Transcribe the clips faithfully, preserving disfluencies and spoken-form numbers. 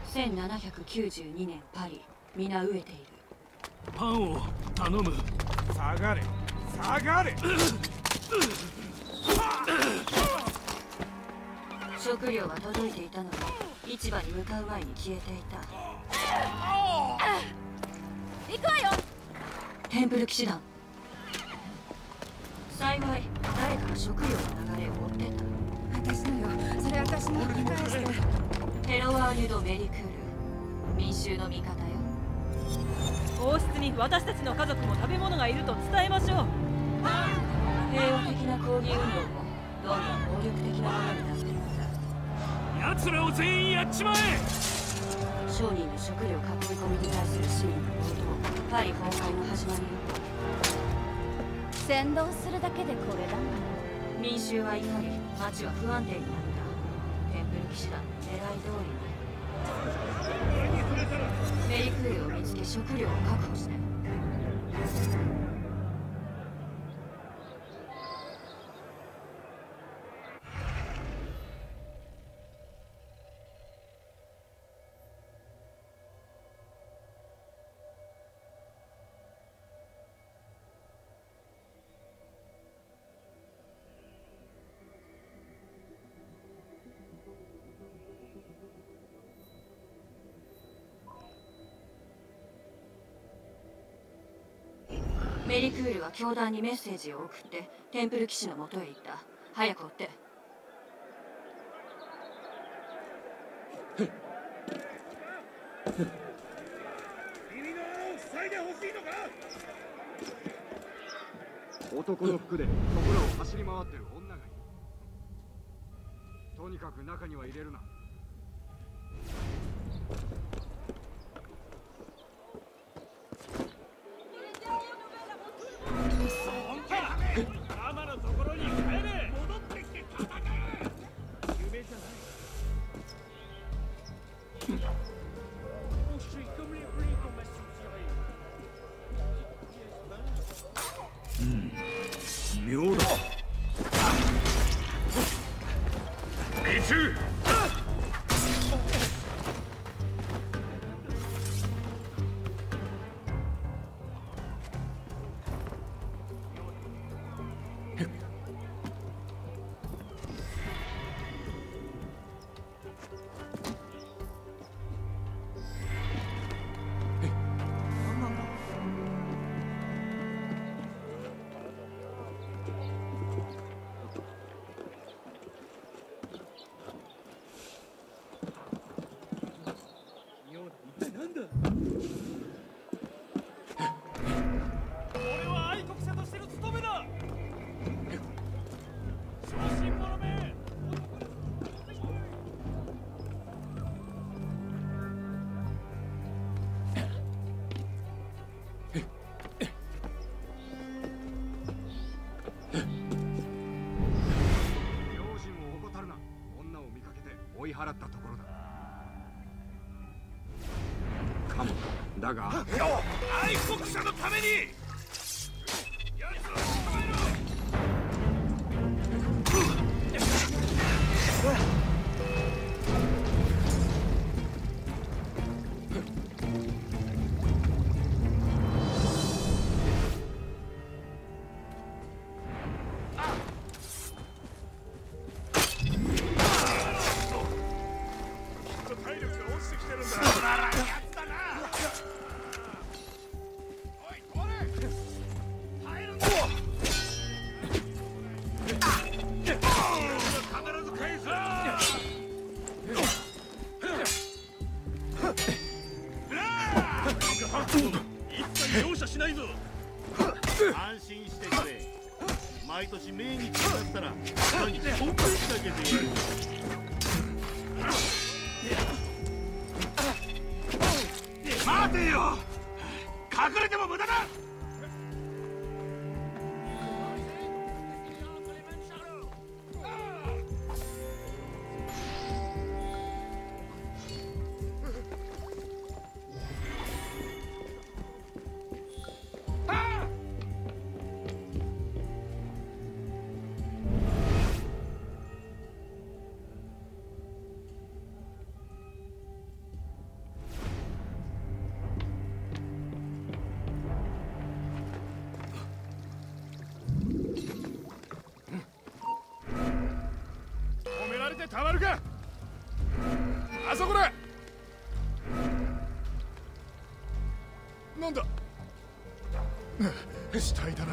せんななひゃくきゅうじゅうにねんパリ、皆飢えている。 パンを頼む。 下がれ下がれ。 食料は届いていたのに市場に向かう前に消えていた。 行くわよ。 テンプル騎士団。幸い誰かが食料の流れを追ってた。 私のよ、それ私の引き返して。 テロワーリュド・メリクール、民衆の味方よ。 王室に私たちの家族も食べ物がいると伝えましょう。 平和的な抗議運動もどんどん暴力的なものになっているんだ。 奴らを全員やっちまえ。 商人の食料囲い込みに対する市民の暴動、パリ崩壊の始まりよ。 先導するだけでこれだもん。 民衆は怒り、町は不安定になった。テンプル騎士団の狙い通りに。メリクールを見つけ食料を確保して。メリクールは教団にメッセージを送ってテンプル騎士のもとへ行った。早く追って。 君の穴を塞いでほしいのか。 男の服でそこらを走り回ってる女がいる。とにかく中には入れるな。 ママのところに帰れ。戻ってきて戦え。夢じゃない。 うん、妙だ。 命中。 追い払ったところだ。かもだが愛国者のために奴を捕まえろ。 安心してくれ。毎年命日になったら何か本気だけでやる。 待てよ。隠れても無駄だ。 たまるか。あそこだ。なんだ。死体だな。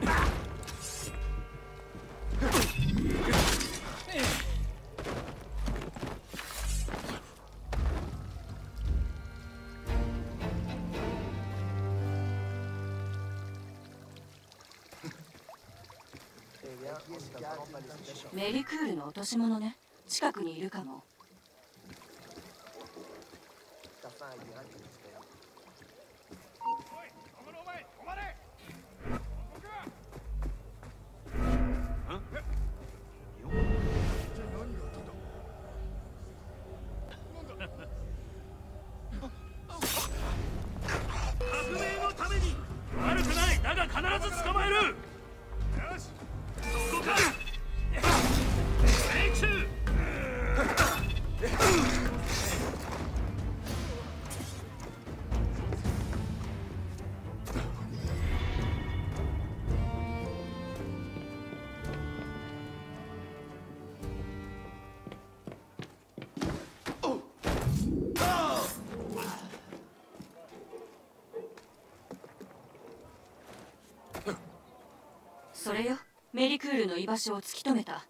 メリクールの落とし物ね。近くにいるかも。 革命のために。悪くない。だが必ず捕まえる。よし、そこか。命中。 それよ、メリクールの居場所を突き止めた。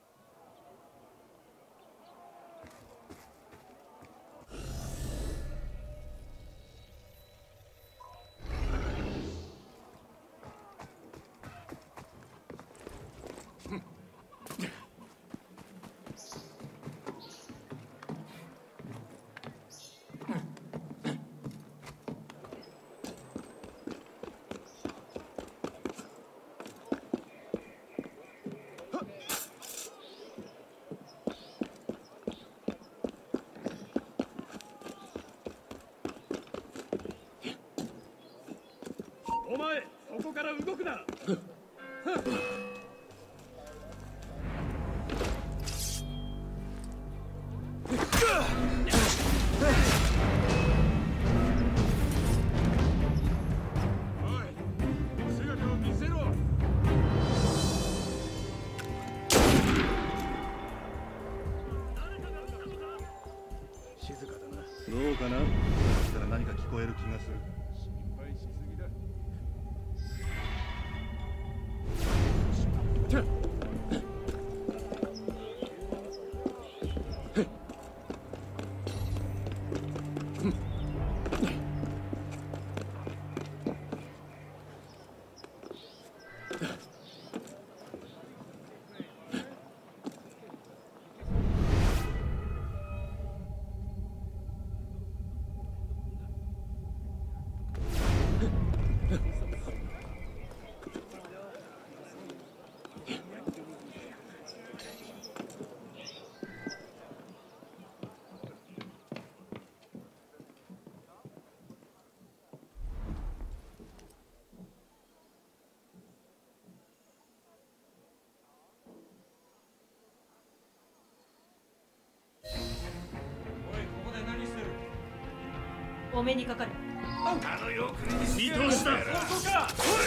お前、そこから動くな。おい、姿を見せろ。静かだな。 どうかな。こっちから何か聞こえる気がする。 心配しすぎだ。 お目にかかる。 あのよく見通しだ。 そこか。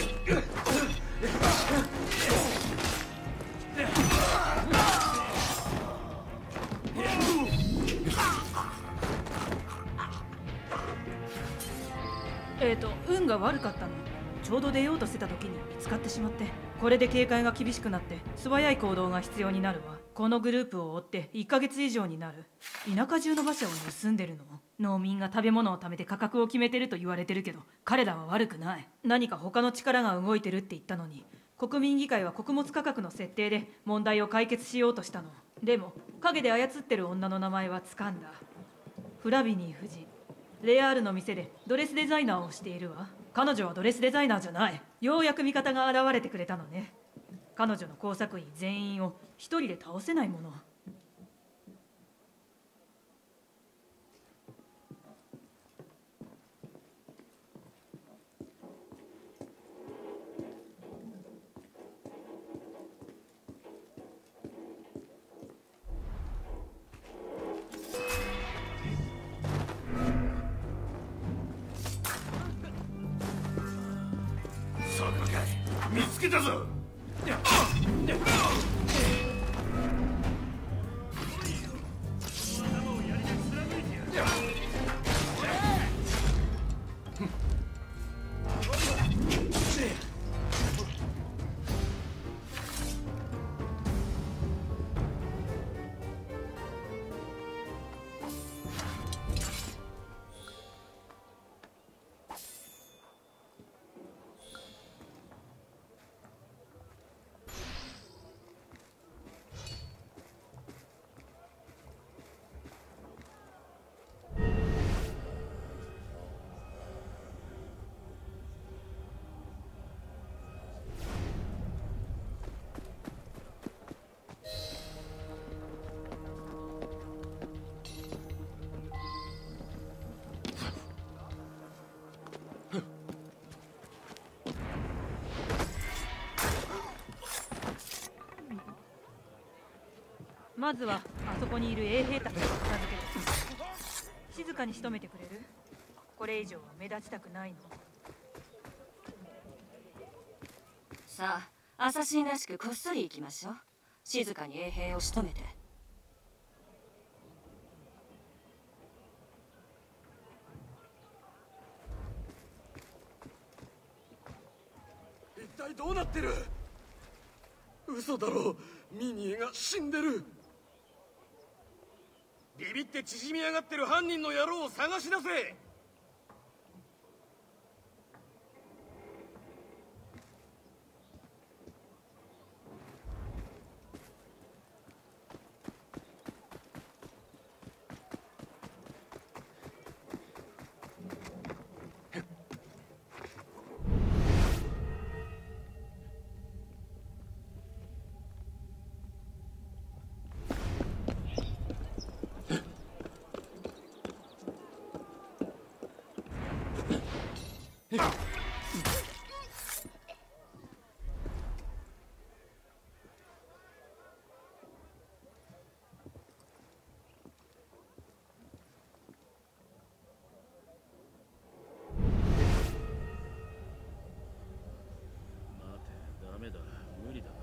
えーと運が悪かったの。ちょうど出ようとしてた時に見つかってしまって、これで警戒が厳しくなって素早い行動が必要になるわ。このグループを追っていっかげつ以上になる。田舎中の馬車を盗んでるの。農民が食べ物を貯めて価格を決めてると言われてるけど、彼らは悪くない。何か他の力が動いてるって言ったのに、国民議会は穀物価格の設定で問題を解決しようとしたの。でも陰で操ってる女の名前は掴んだ。フラビニー夫人。レアールの店でドレスデザイナーをしているわ。彼女はドレスデザイナーじゃない。ようやく味方が現れてくれたのね。彼女の工作員全員を一人で倒せないもの。 そこかい。見つけたぞ。 まずはあそこにいる衛兵たちを片付ける。静かに仕留めてくれる？これ以上は目立ちたくないの。 さあ、アサシンらしくこっそり行きましょう。静かに衛兵を仕留めて。 一体どうなってる？嘘だろ、ミニエが死んでる。ビビって縮み上がってる犯人の野郎を探し出せ。 ダメだ、無理だな。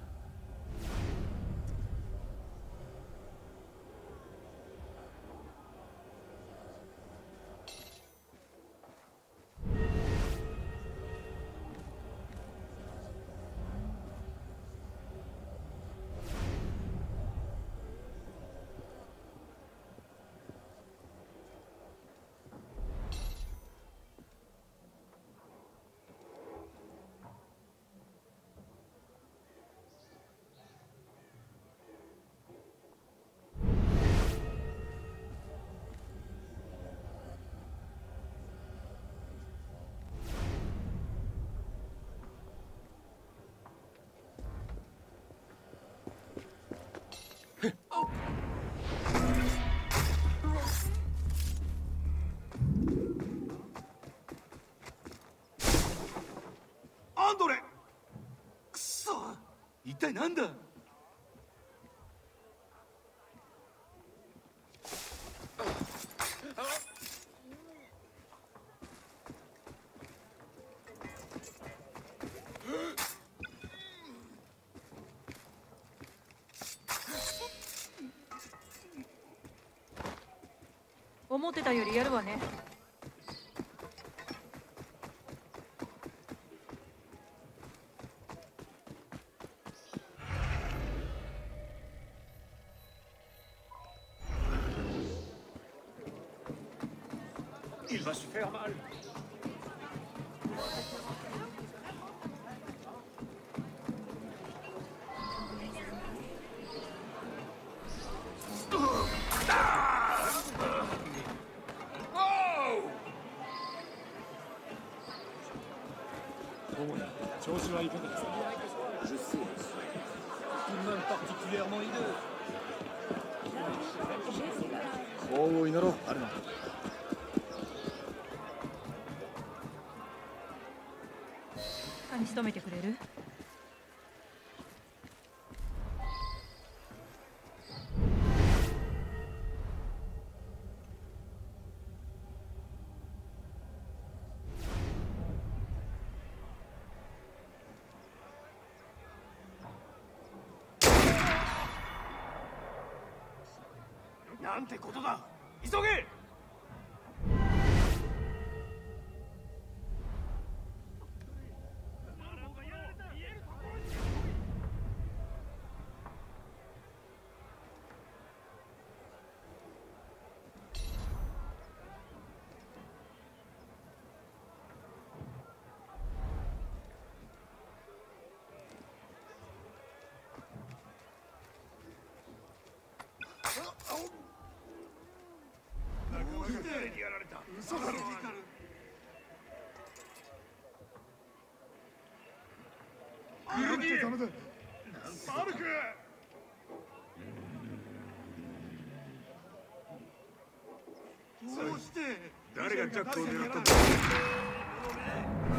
アンドレ！くそ！一体なんだ？ 思ってたよりやるわね。 Il va se faire mal. Bon, 調子はいかがですか? Je sais, tout de même particulièrement hideux. 幸運を祈ろう、アルマ。 何仕留めてくれる？ なんてことだ！急げ！やられた。嘘だろ。 やめてダメだ。 バルク。どうして誰がジャックを狙ったんだ。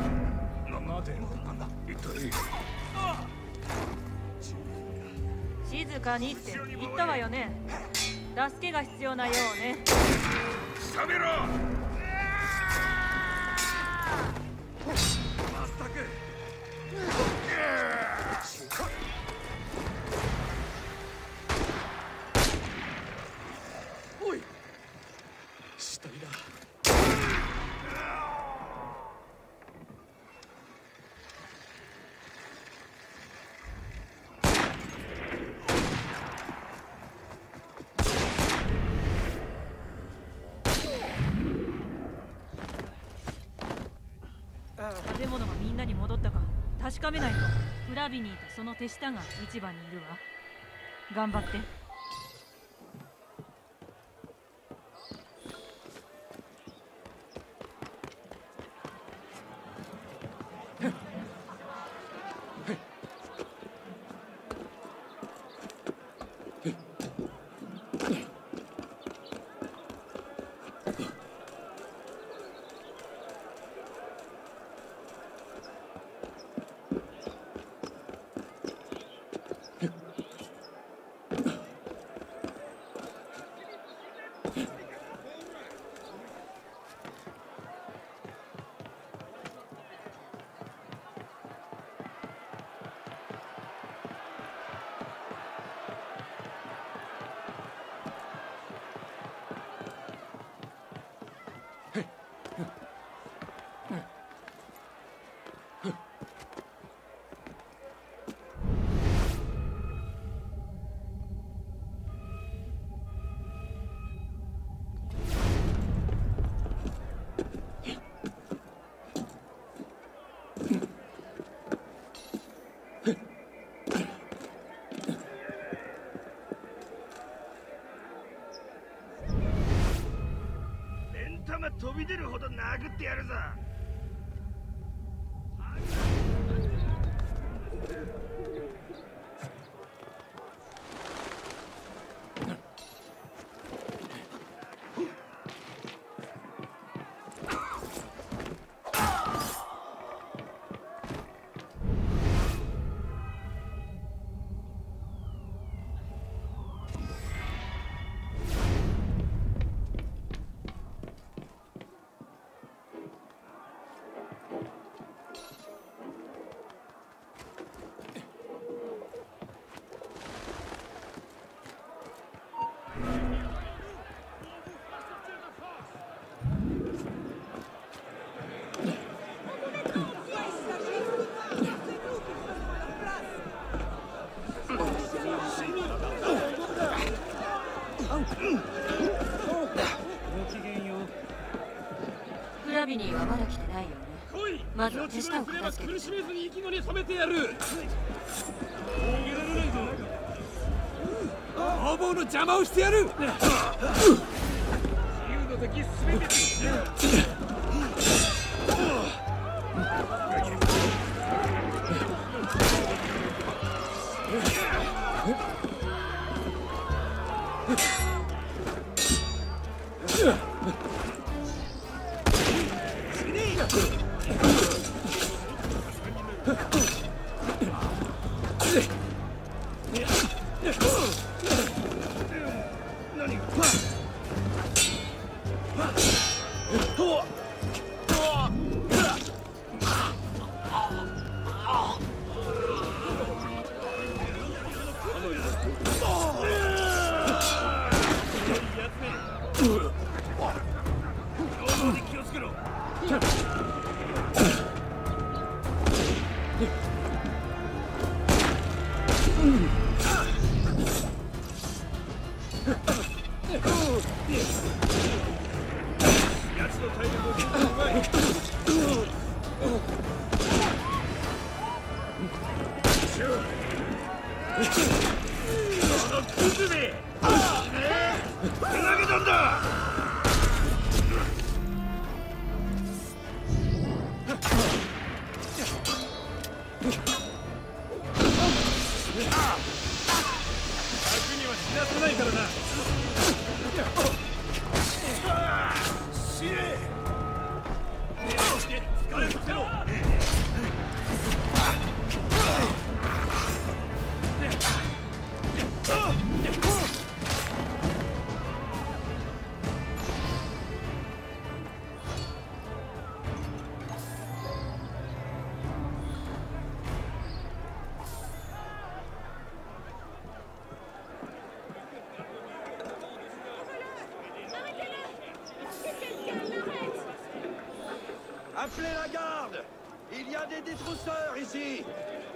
な、待てよ。なんだ。一体。 静かにって言ったわよね。助けが必要なようね。 冷めろ。 まったく。おい、死体だ。 建物がみんなに戻ったか確かめないと。フラビニーとその手下が市場にいるわ。頑張って。 飛び出るほど殴ってやるぞ。 フラビニーはまだ来てないよね。まず手下を片付けて。 苦しめずに息の根染めてやる。逃げられないぞ。逃亡の邪魔をしてやる。自由の敵すべて Appelez la garde! Il y a des détrousseurs ici!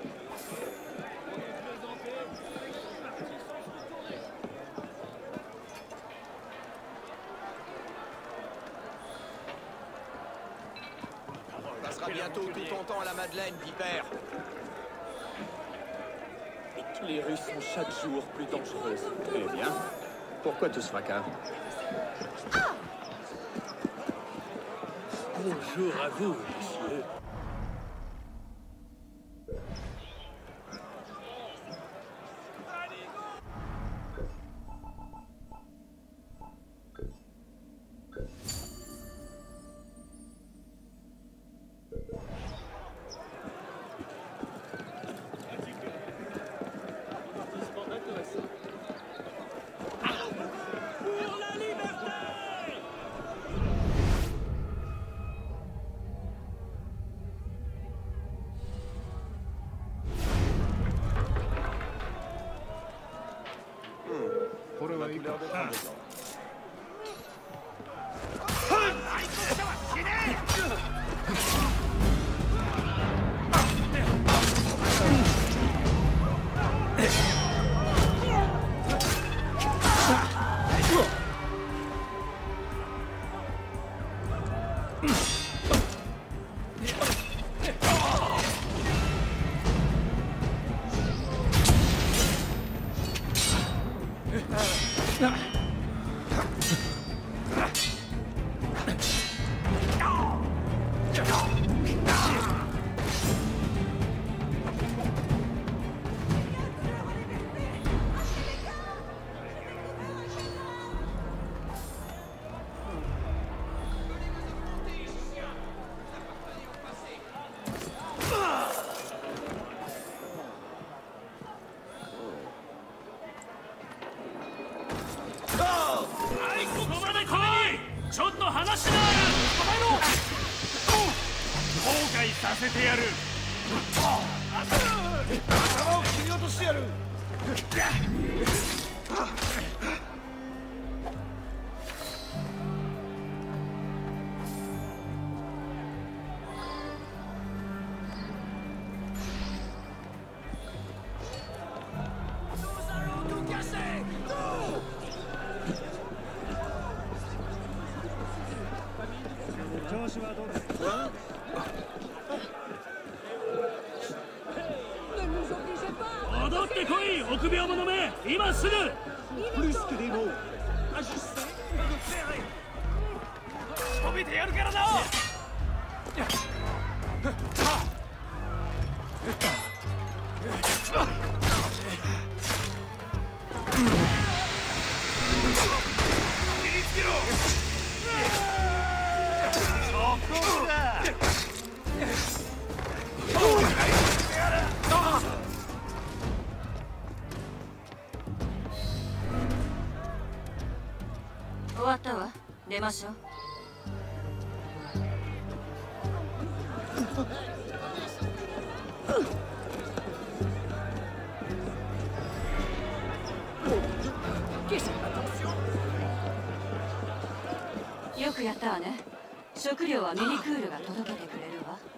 On passera bientôt tout ton temps à la Madeleine, Piper. Les rues sont chaque jour plus dangereuses. Eh bien, pourquoi tout ce fracas? Bonjour à vous, monsieur. 終わったわ。出ましょう。よくやったわね。食料はミニクールが届けてくれるわ。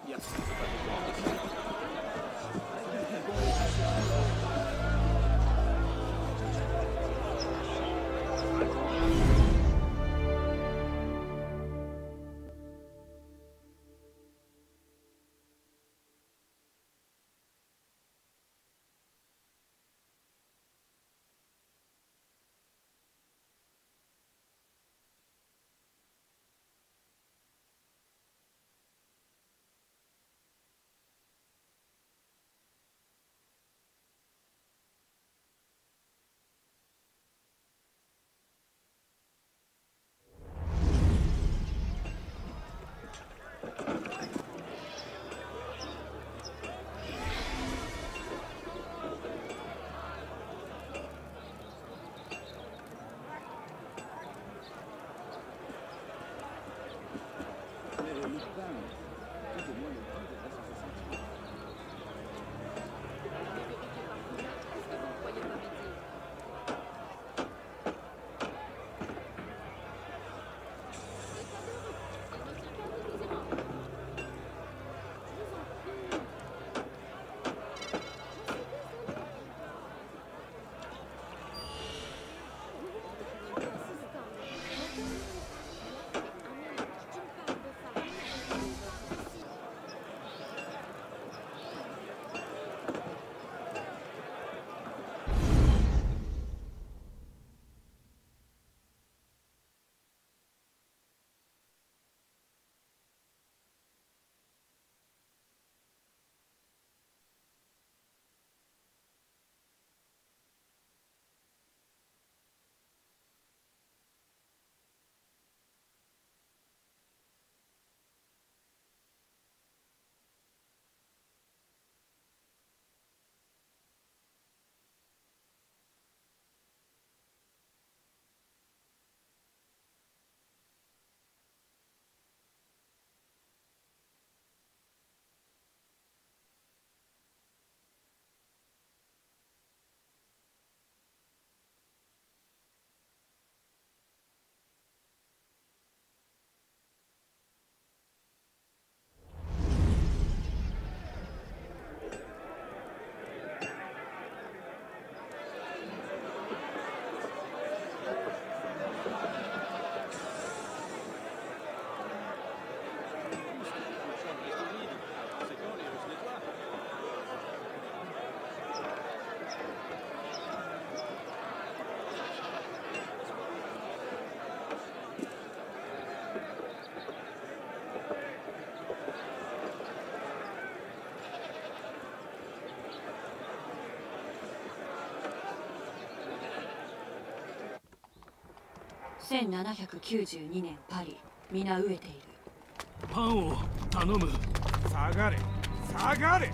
せんななひゃくきゅうじゅうにねんパリ、皆飢えている。 パンを頼む。 下がれ下がれ。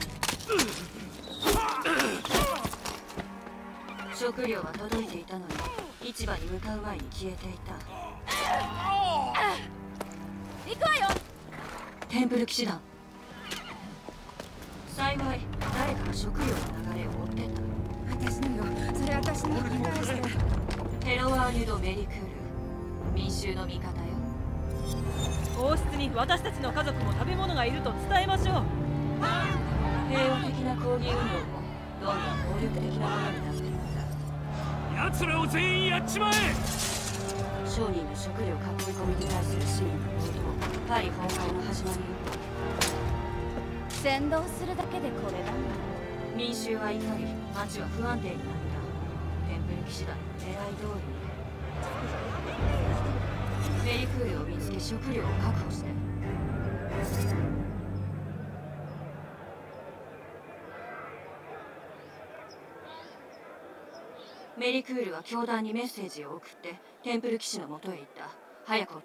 食料は届いていたのに市場に向かう前に消えていた。 行くわよ。 テンプル騎士団。幸い誰かが食料の流れを追ってた。 私のよ、それ私の。返して。 テロワーニュ・ド・メリクール、民衆の味方よ。 王室に私たちの家族も食べ物がいると伝えましょう。 平和的な抗議運動もどんどん暴力的なものになっていった。 奴らを全員やっちまえ。 商人の食料囲い込みに対する市民の行動、パリ崩壊の始まりよ。 先導するだけでこれだもん。 民衆は怒り、街は不安定になった。テンプル騎士団の狙い通りに。メリクールを見つけ食料を確保して。メリクールは教団にメッセージを送ってテンプル騎士のもとへ行った。早く追って。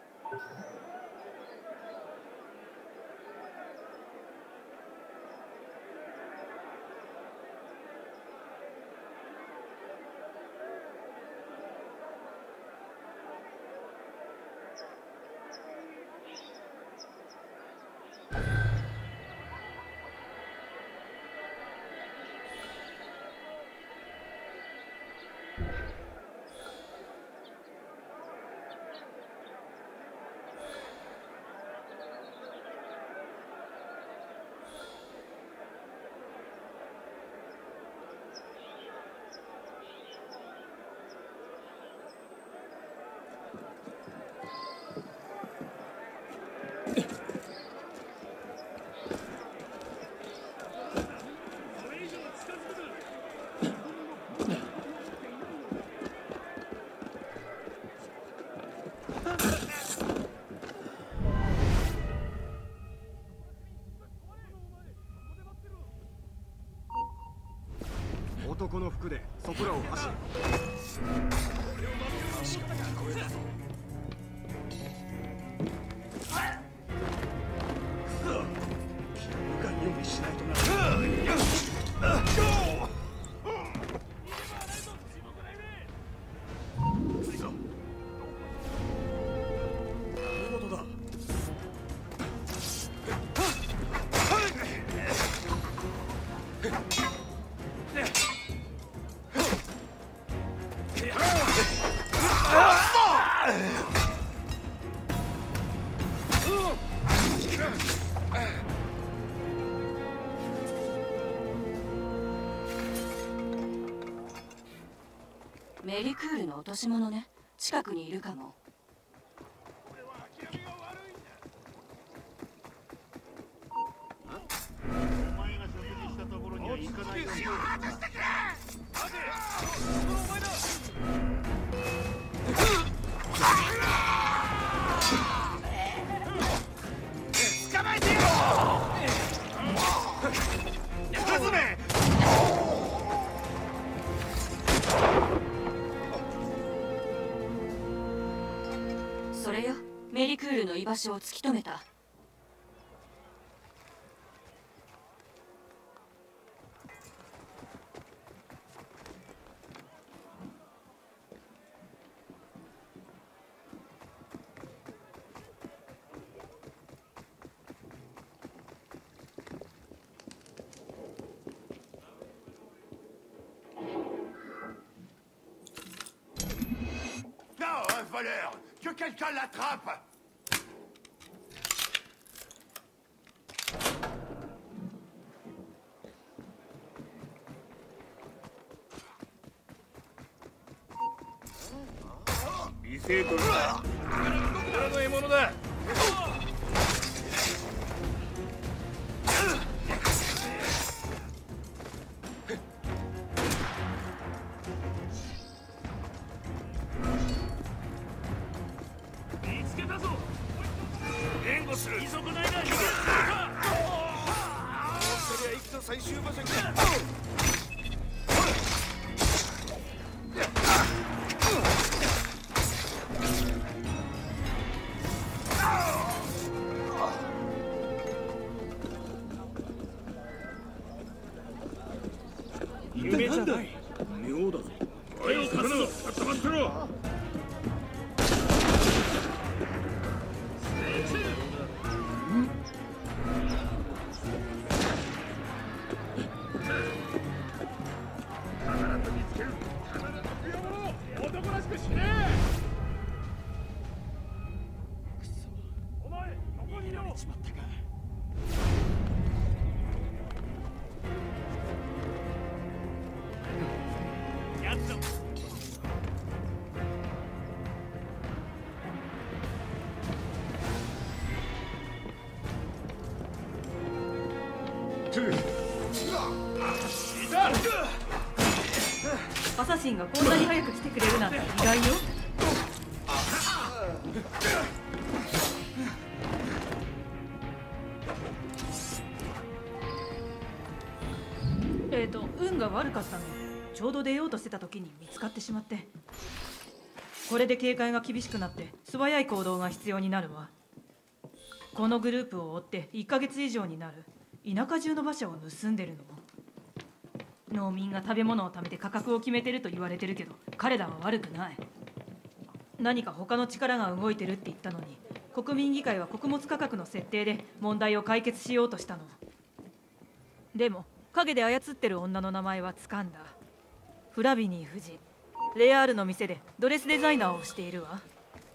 男の服でそこらを走る。 用意しないとな。見事だ。 メリクールの落とし物ね。近くにいるかも。 お前が食事したところには行かないように。 捕まえてよ。 進め。 それよ、メリクールの居場所を突き止めた。 Non, un voleur! Que quelqu'un l'attrape! 異性とだ。裏の獲物だ。 見つけたぞ。援護する。急ぐないな。逃げるか。 そりゃ戦最終場所か。 芸じゃない。 妙だぞ。おい、勝つぞ。固まってろ。 男らしく死ね。くそ、お前どこにいるの？しまったか。やっぞ。 アサシンがこんなに早く来てくれるなんて意外よ。えーと運が悪かったの。ちょうど出ようとしてた時に見つかってしまって。これで警戒が厳しくなって素早い行動が必要になるわ。このグループを追っていっかげつ以上になる。田舎中の馬車を盗んでるの。農民が食べ物を貯めて価格を決めてると言われてるけど、彼らは悪くない。何か他の力が動いてるって言ったのに、国民議会は穀物価格の設定で問題を解決しようとしたの。でも陰で操ってる女の名前は掴んだ。フラビニー夫人。レアールの店でドレスデザイナーをしているわ。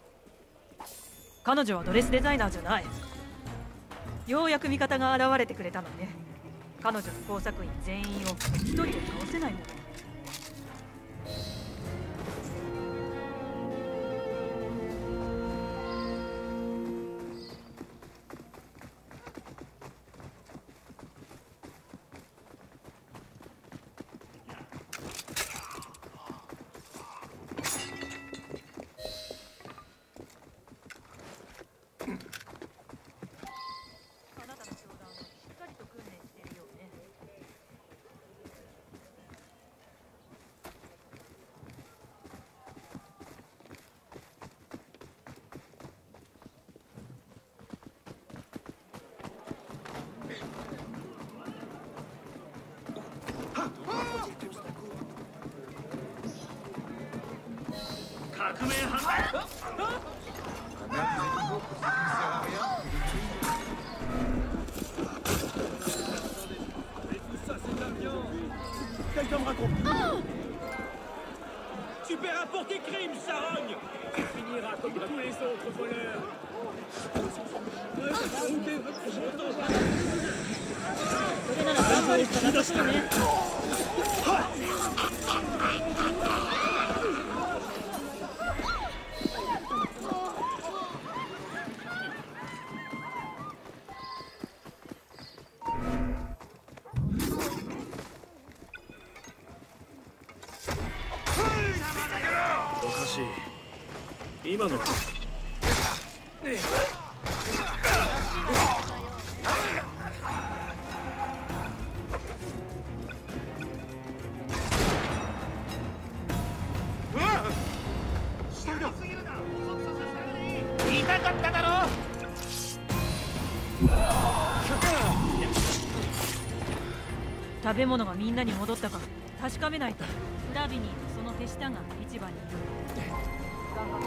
彼女はドレスデザイナーじゃない。ようやく味方が現れてくれたのね。彼女の工作員全員を一人で倒せないもの。あなたの商談はしっかりと訓練しているようね。 革命犯だ。 Quelqu'un me raconte. Tu paieras pour tes crimes, charogne. Tu finiras comme tous les autres voleurs. それなら頑張るしかなさそうね。 おかしい。今の痛かっただろ。 食べ物がみんなに戻ったか確かめないと。フラビニーとその手下が市場にいる。頑張って。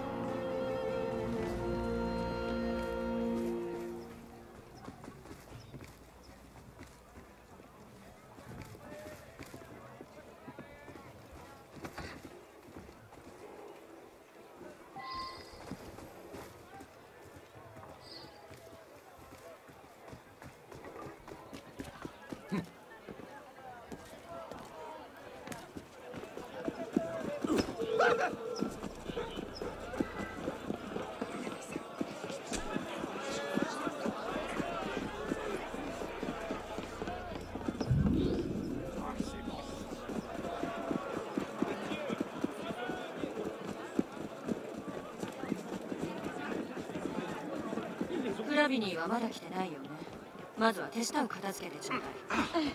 フラビニーはまだ来てないよね。まずは手下を片付けてちょうだい。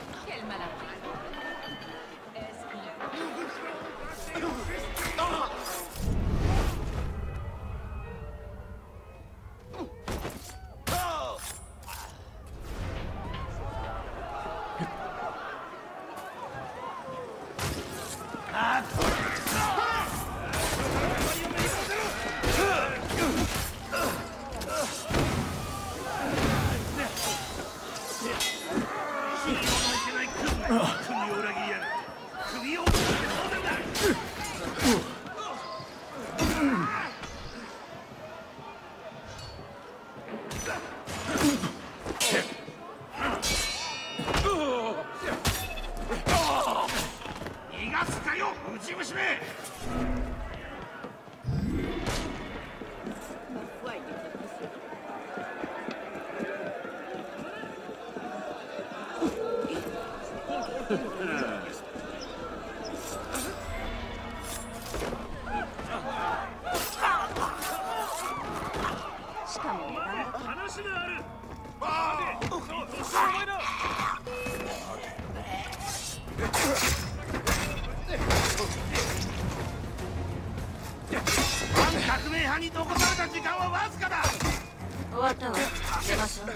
国を裏切りやがって首を落とされて当然だ。 逃がすかよ内虫め。 しかも値段が話がある。 反革命派に残された時間はわずかだ。 終わったわ。出ましょう。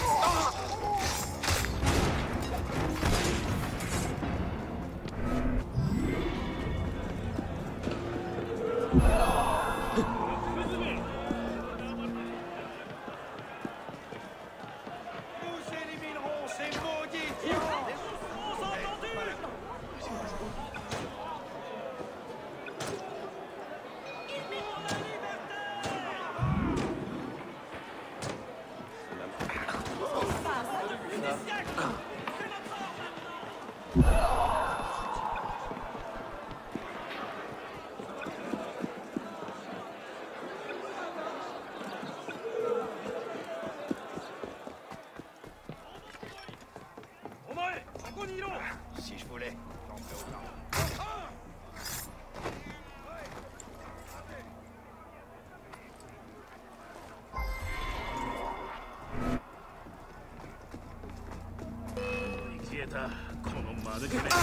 お前ここにいろ。 Si je voulais, j'en ferais autant. 消えたこの間抜けめ。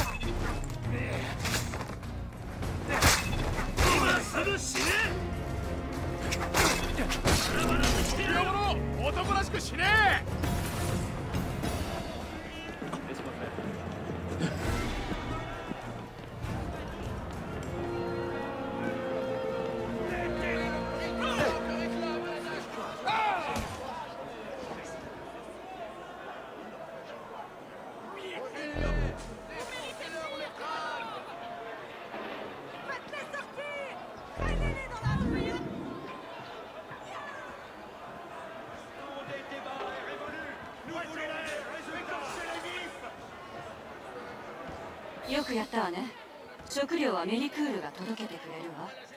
今すぐ死ね。バラバラにしてるよ。 男らしく死ねよくやったわね。食料はメリクールが届けてくれるわ。